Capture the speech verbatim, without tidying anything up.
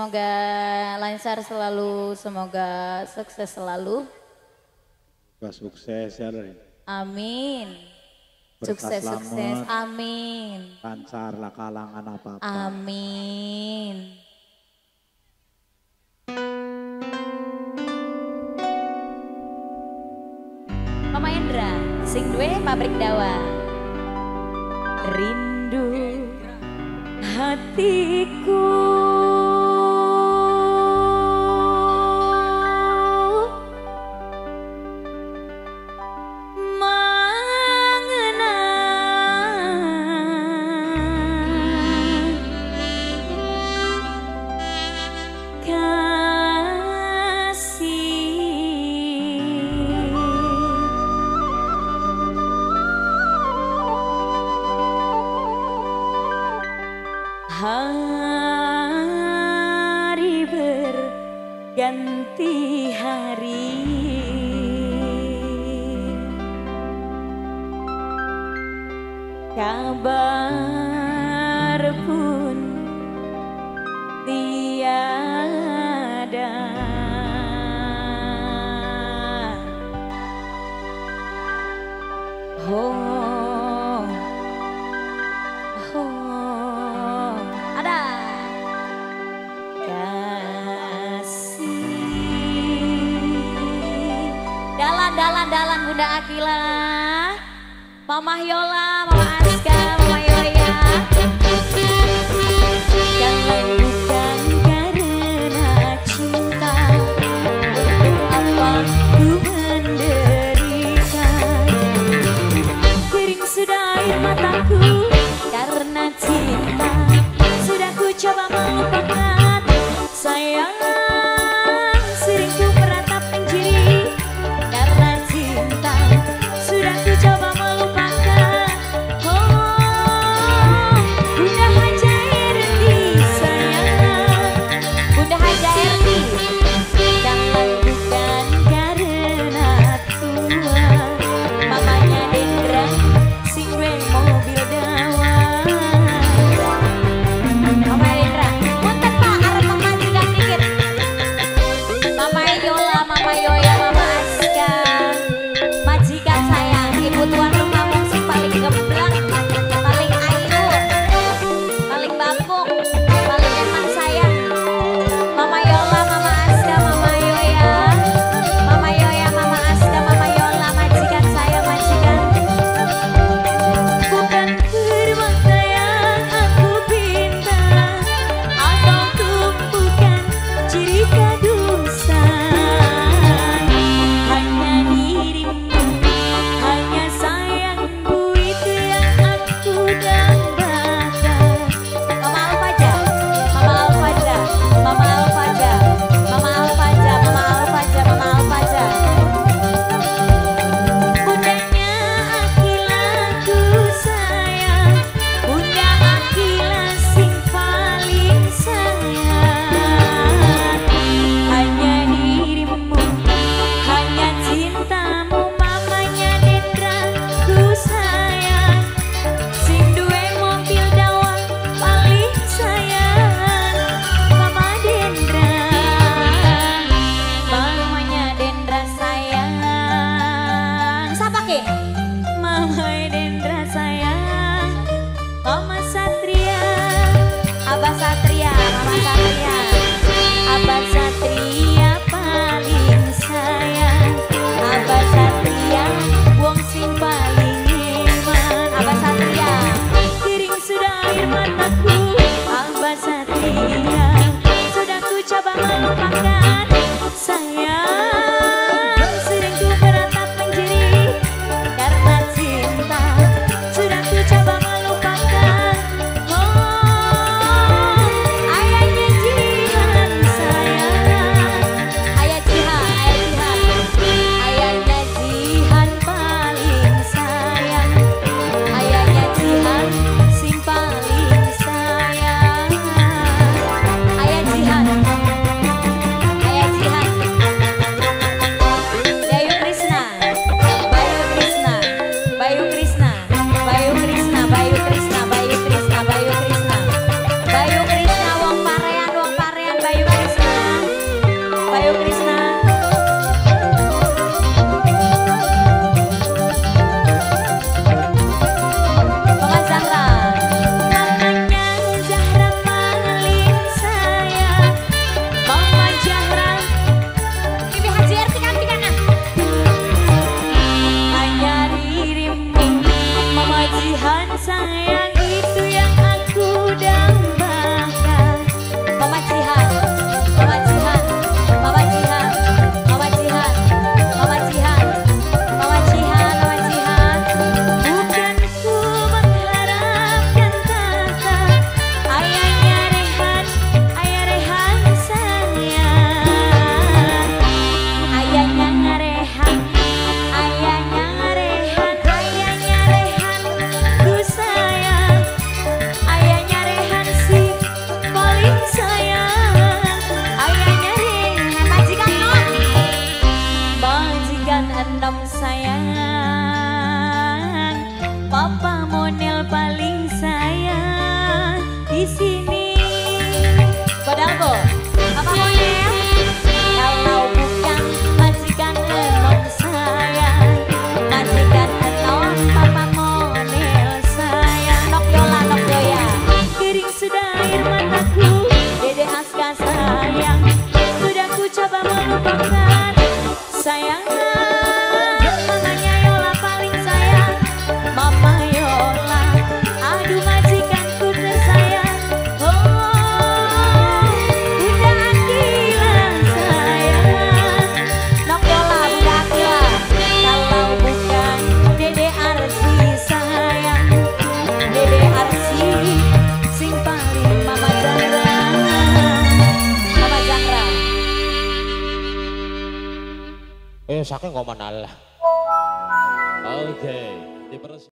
Semoga lancar selalu, semoga sukses selalu. Semoga sukses ya Rin. Amin. Sukses, sukses. Amin. Lancar lah kalangan apa-apa. Amin. Mama Endra, sing duwe pabrik dawa. Rindu hatiku hari berganti hari, kabar pun tiada. Oh, oh, ada kasih. Dalan, dalan, dalan Bunda Akila, Mama Yola, Mama Aska, Mama Yoya. Kalau bukan karena cinta, apa ku menderita? Kering sudah air mataku karena cinta. Sudah ku coba melupakan sayang, sering ku meratap mencuri karena cinta. Sudah ku coba melupakan. Oh, Bunda Hajar di sayang. Eh saking kok manal. Oke, diperus